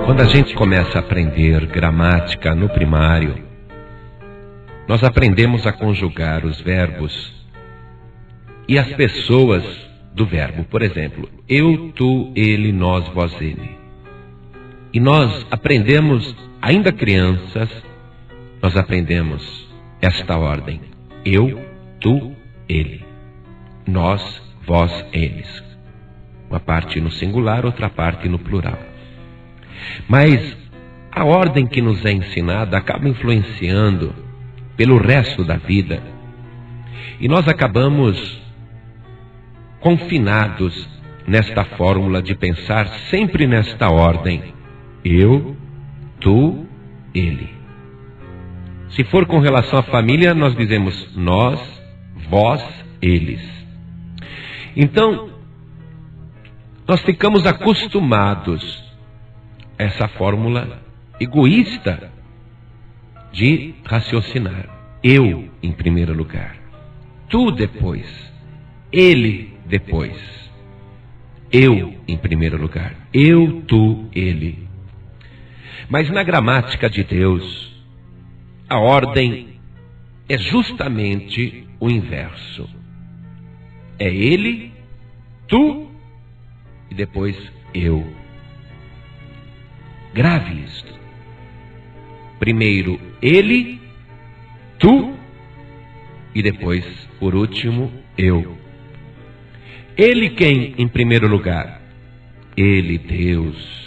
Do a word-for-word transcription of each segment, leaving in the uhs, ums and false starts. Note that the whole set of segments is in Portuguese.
Quando a gente começa a aprender gramática no primário, nós aprendemos a conjugar os verbos e as pessoas do verbo. Por exemplo, eu, tu, ele, nós, vós, ele. E nós aprendemos, ainda crianças, nós aprendemos esta ordem. Eu, tu, ele. Nós, vós, eles. Uma parte no singular, outra parte no plural. Mas a ordem que nos é ensinada acaba influenciando pelo resto da vida. E nós acabamos confinados nesta fórmula de pensar sempre nesta ordem. Eu, tu, ele. Se for com relação à família, nós dizemos nós, vós, eles. Então, nós ficamos acostumados a essa fórmula egoísta de raciocinar. Eu, em primeiro lugar. Tu, depois. Ele, depois. Eu, em primeiro lugar. Eu, tu, ele. Mas na gramática de Deus, a ordem é justamente o inverso. É ele, tu e depois eu. Grave isto. Primeiro ele, tu e depois, por último, eu. Ele quem em primeiro lugar? Ele, Deus.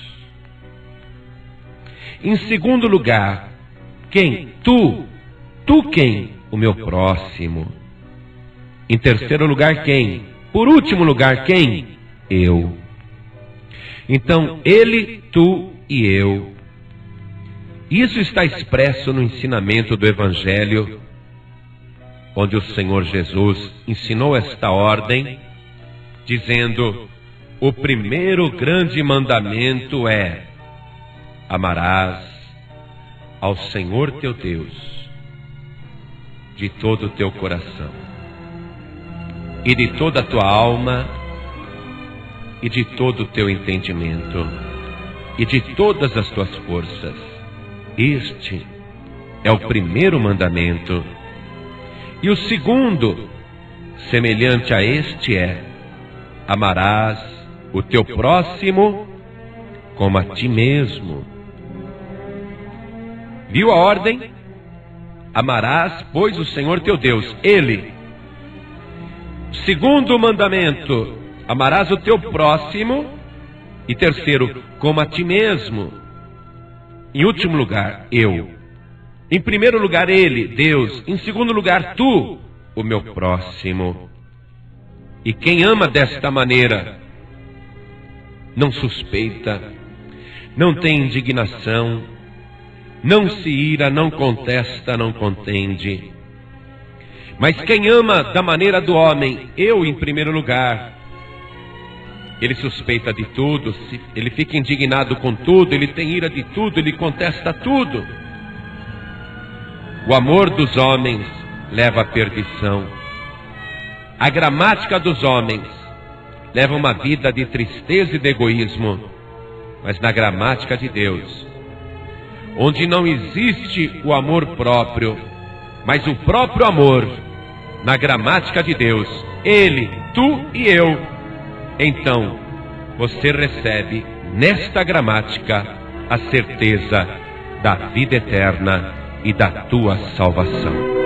Em segundo lugar, quem? Tu. Tu quem? O meu próximo. Em terceiro lugar, quem? Por último lugar, quem? Eu. Então, ele, tu e eu. Isso está expresso no ensinamento do Evangelho, onde o Senhor Jesus ensinou esta ordem, dizendo: o primeiro grande mandamento é: amarás ao Senhor teu Deus de todo o teu coração e de toda a tua alma e de todo o teu entendimento e de todas as tuas forças. Este é o primeiro mandamento. E o segundo, semelhante a este, é: amarás o teu próximo como a ti mesmo. Viu a ordem? Amarás, pois, o Senhor teu Deus, Ele. Segundo mandamento, amarás o teu próximo. E terceiro, como a ti mesmo. Em último lugar, eu. Em primeiro lugar, Ele, Deus. Em segundo lugar, tu, o meu próximo. E quem ama desta maneira não suspeita, não tem indignação, não se ira, não contesta, não contende. Mas quem ama da maneira do homem, eu em primeiro lugar, ele suspeita de tudo, ele fica indignado com tudo, ele tem ira de tudo, ele contesta tudo. O amor dos homens leva à perdição. A gramática dos homens leva uma vida de tristeza e de egoísmo. Mas na gramática de Deus, onde não existe o amor próprio, mas o próprio amor, na gramática de Deus, Ele, tu e eu, então você recebe nesta gramática a certeza da vida eterna e da tua salvação.